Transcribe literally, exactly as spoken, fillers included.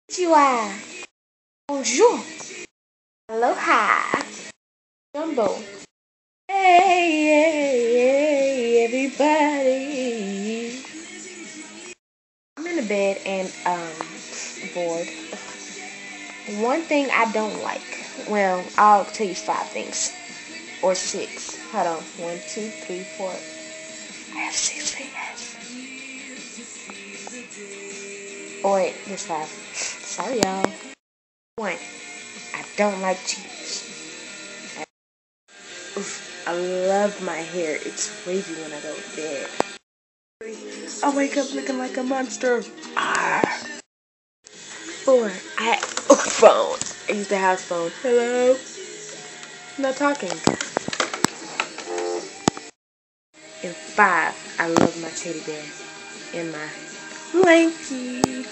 Konnichiwa. Bonjour. Aloha. Jumbo. Hey, hey, hey, everybody. I'm in the bed and um bored. One thing I don't like. Well, I'll tell you five things. Or six. Hold on. One, two, three, four. I have six fingers. Oh wait, there's five. Sorry y'all. One. I don't like cheese. Oof, I love my hair. It's wavy when I go to bed. I wake up looking like a monster. Ah. Four. I oh, phone. I use the house phone. Hello. I'm not talking. And five. I love my teddy bear and my blankie.